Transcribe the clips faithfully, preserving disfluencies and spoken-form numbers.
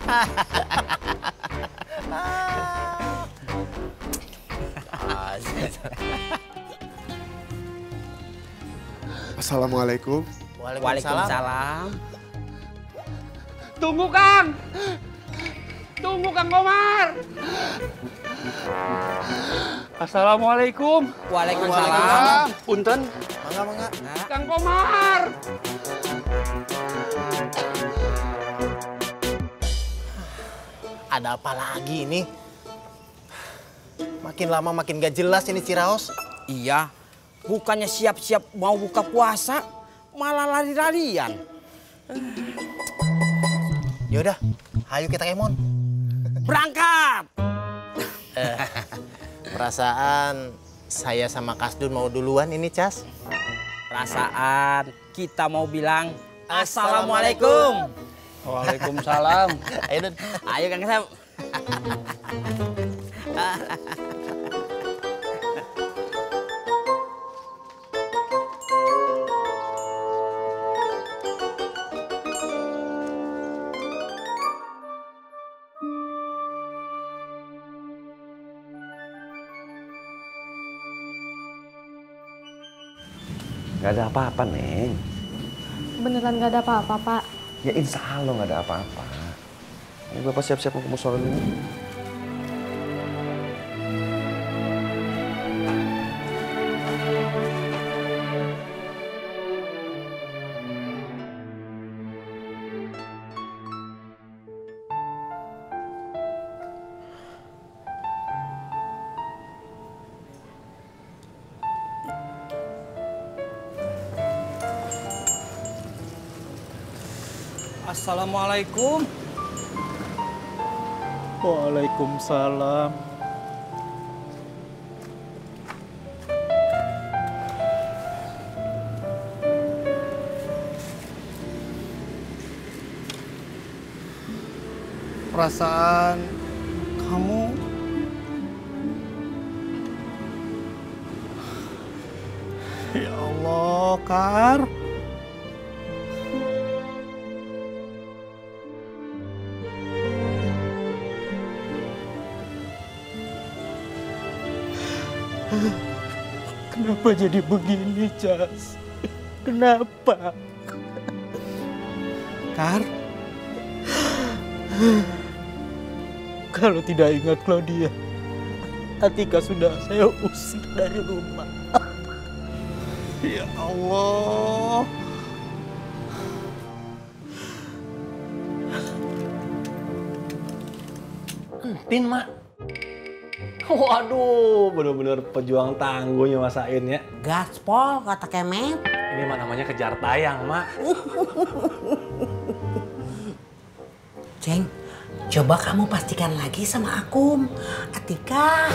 Assalamualaikum. Waalaikumsalam. Tunggu Kang. Tunggu Kang Komar. Assalamualaikum. Waalaikumsalam. Punten. Mangga, mangga. Kang Komar. Ada apa lagi ini? Makin lama makin gak jelas ini Ciraos. Iya, bukannya siap-siap mau buka puasa, malah lari-larian. Yaudah, ayo kita kemon. Berangkat! Eh, perasaan saya sama Kasdun mau duluan ini, Cas. Perasaan kita mau bilang Assalamualaikum. Waalaikumsalam. Ayo, Dun. Ayo Kang Kasep. Gak ada apa-apa, Neng. Beneran gak ada apa-apa, Pak? Ya insya Allah gak ada apa-apa. Ini Bapak siap-siap mau ke musola dulu. Assalamualaikum. Waalaikumsalam. Perasaan kamu Ya Allah, Kar. Kenapa jadi begini, Cas? Kenapa? Kar? Kalau tidak ingat Claudia, Atika sudah saya usir dari rumah. Ya Allah. Entin, Mak. Waduh, bener-bener pejuang tangguhnya masain ya. Gaspol kata Kemet. Ini mah namanya kejar tayang, Mak. Ceng, coba kamu pastikan lagi sama Akum. Atika.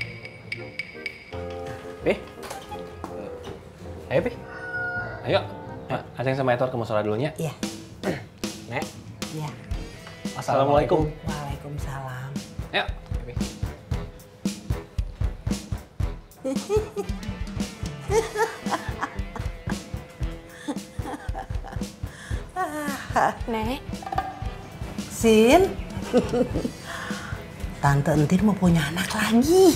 Pi. Ayo, Pi. Ayo. Aceng sama Edward ke musola dulunya. Iya. Nek. Iya. Assalamualaikum. Waalaikumsalam. Ayo. Pi. Nek. Sin. Tante Entin mau punya anak lagi.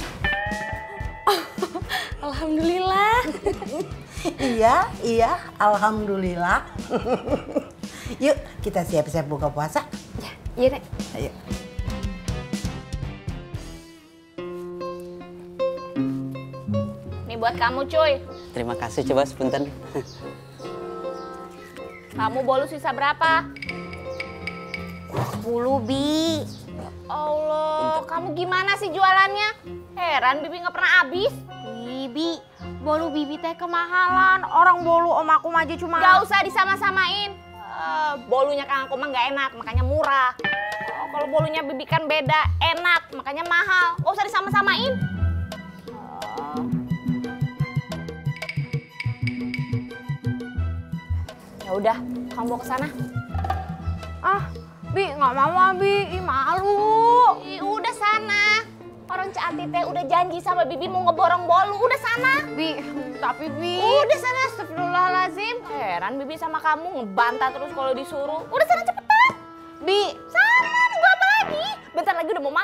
Alhamdulillah. Iya, iya, alhamdulillah. Yuk, kita siap-siap buka puasa. Ya, iya, Nek. Ayo. Ini buat kamu, cuy. Terima kasih, coba sepunten. Kamu bolu sisa berapa? sepuluh, Bi. Allah, kamu gimana sih jualannya? Heran, Bibi nggak pernah habis. Bibi, bolu Bibi teh kemahalan. Orang bolu om aku aja cuma... Gak usah disama-samain. Uh, bolunya Kang Aku mah nggak enak, makanya murah. Oh, kalau bolunya Bibi kan beda, enak, makanya mahal. Gak usah disama-samain. Uh. Ya udah, kamu bawa ke sana. Ah, Bi, nggak mau ah, Bi. Ih, malu. Ih, udah sana. Orang Caati teh udah janji sama Bibi mau ngeborong bolu. Udah sana. Bi, tapi Bi. Udah sana, astagfirullahaladzim. Heran Bibi sama kamu ngebantah terus kalau disuruh. Udah sana cepetan. Bi. Sana, nunggu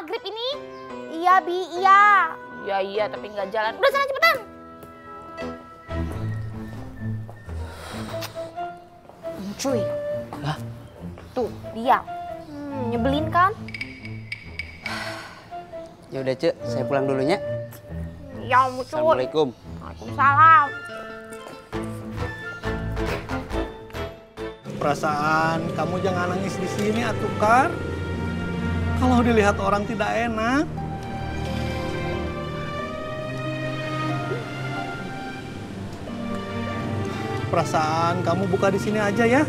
maghrib ini. Iya Bi, iya. Iya iya tapi nggak jalan. Udah sana cepetan. Cuy. Lah? Tuh dia. Hmm, nyebelin kan? Ya udah Cek, saya pulang dulunya. Ya ampun. Assalamualaikum. Waalaikumsalam. Perasaan kamu jangan nangis di sini Atukar. Kalau dilihat orang tidak enak. Perasaan kamu buka di sini aja ya.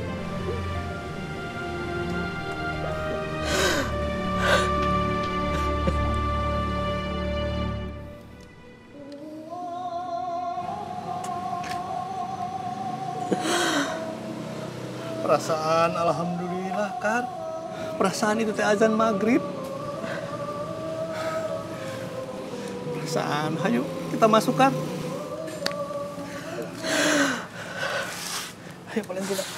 Perasaan alhamdulillah kan. Perasaan itu teh azan maghrib. Perasaan, ayo kita masukkan. Ayo paling tidak.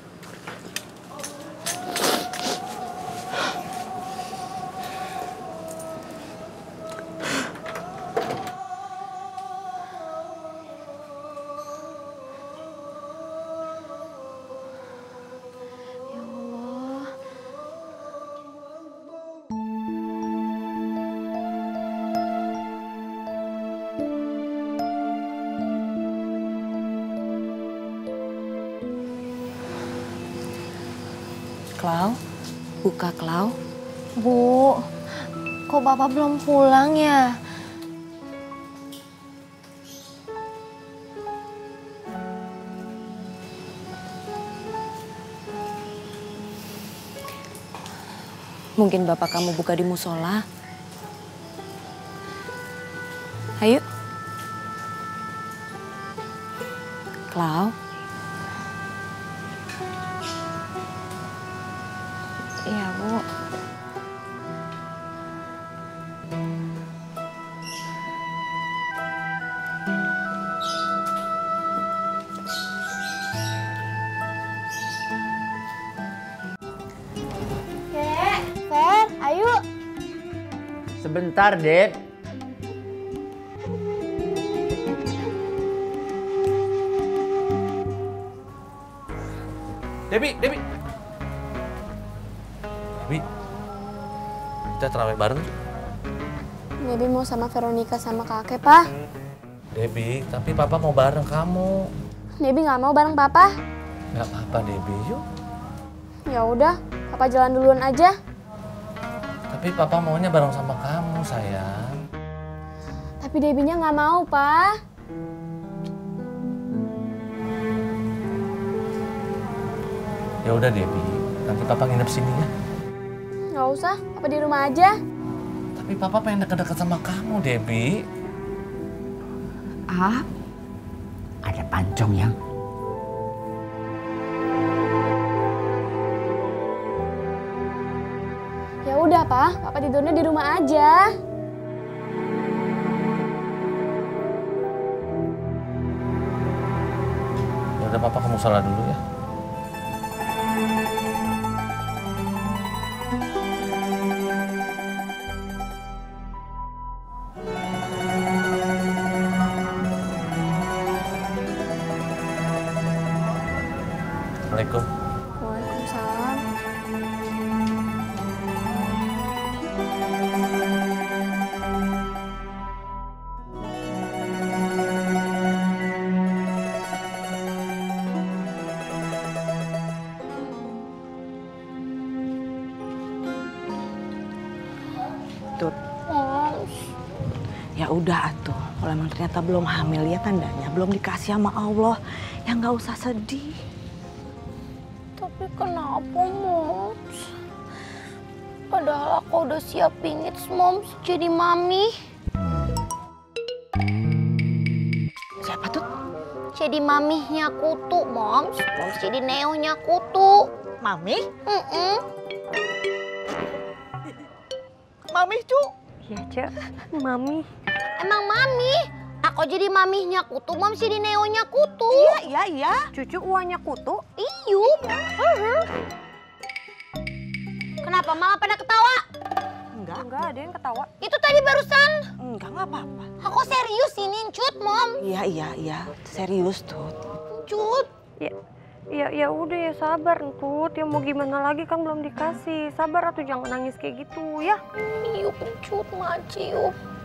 Klau, buka Klau. Bu, kok Bapak belum pulang ya? Mungkin Bapak kamu buka di musola. Ayo. Klau. Iya, Bu. Dek, Fer, ayo. Sebentar, Dek. Debi, Debi. Debi, kita terawih bareng. Debi mau sama Veronica sama kakek, Pak. Debi, tapi papa mau bareng kamu. Debi nggak mau bareng Papa. Nggak apa-apa, Debi, yuk. Ya udah, Papa jalan duluan aja. Tapi papa maunya bareng sama kamu, sayang. Tapi Debinya nggak mau, Pak. Ya udah, Debi. Nanti papa nginep sini ya. Nggak usah, Papa di rumah aja. Tapi papa pengen deket-deket sama kamu, Debi. Ah, ada pancong yang. Ya udah, Pak. Papa tidurnya di rumah aja. Ya udah, papa kamu sholat dulu ya. Assalamualaikum. Waalaikumsalam. Tut. Ya udah atuh, kalau emang ternyata belum hamil ya tandanya belum dikasih sama Allah. Ya nggak usah sedih. Tapi kenapa, Moms? Padahal aku udah siap pingit, Moms, jadi mami. Siapa tuh? Jadi mamihnya Kutu, Moms. Moms jadi neonya Kutu. Mami? Mm-mm. Mami, cu? Iya, Cek. Mami. Emang mami? Aku jadi mamihnya Kutu, Moms jadi neonya Kutu. Iya, iya, iya. Cucu uangnya Kutu? Iyup. Uh-huh. Kenapa malah pada ketawa? Enggak. Kagak ada yang ketawa. Itu tadi barusan. Enggak, nggak apa-apa. Aku serius ini, Cut, Mom. Iya, iya, iya. Serius tuh. Cut. Ya, ya, ya udah ya sabar, Entut. Ya mau gimana lagi kan belum dikasih. Sabar atuh, jangan nangis kayak gitu ya. Iup, Cut, maciup.